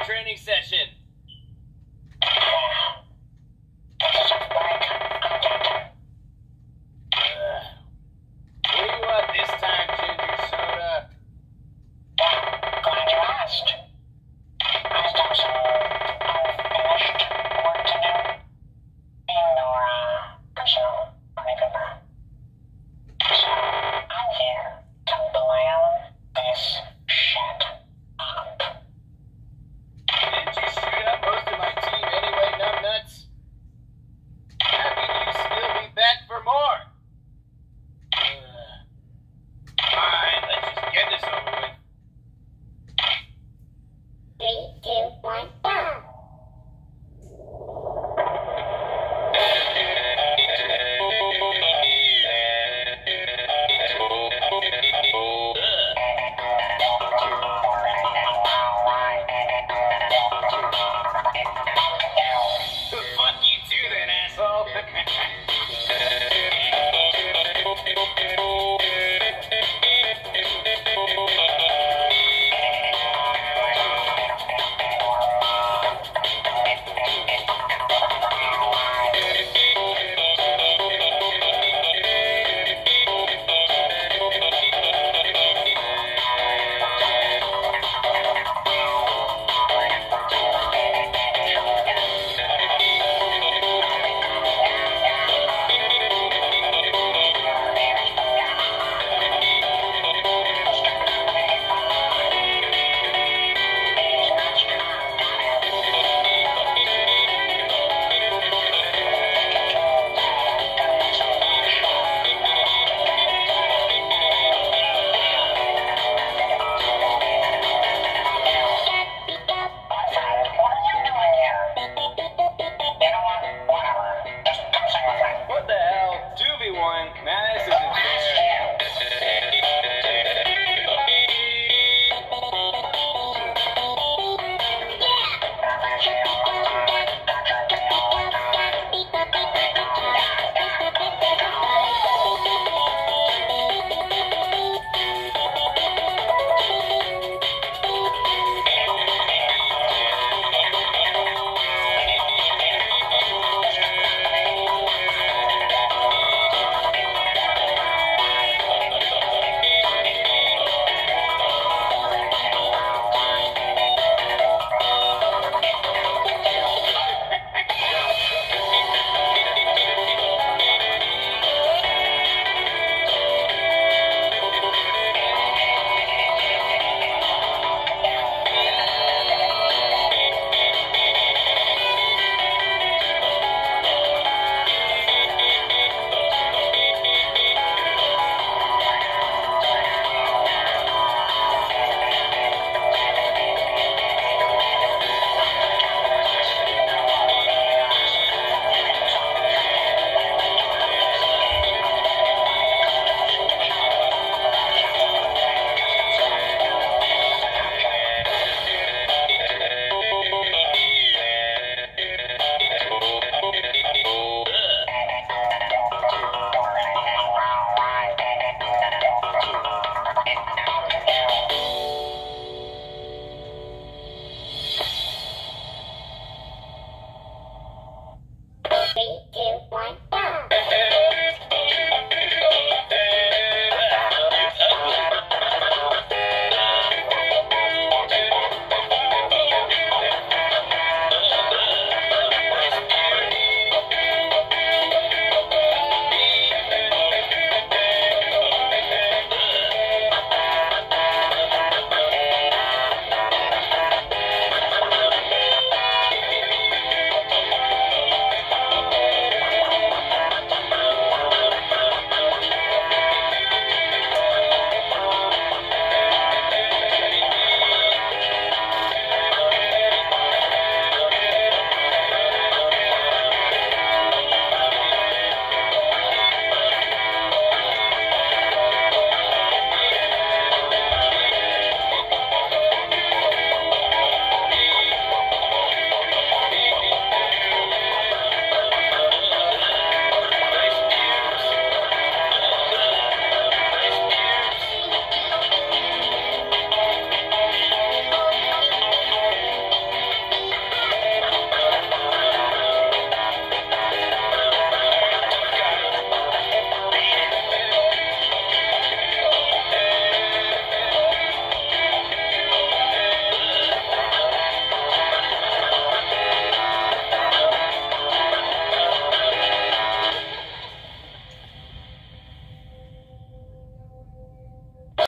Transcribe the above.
training session. What do you want this time, Ginger Soda? Glad you asked. I just have some unfinished work to do in your personal living. So I'm here to blam this shit up. Didn't you shoot up most of my team anyway, numbnuts? How can you still be back for more? Fine, let's just get this over with. 3, 2, 1.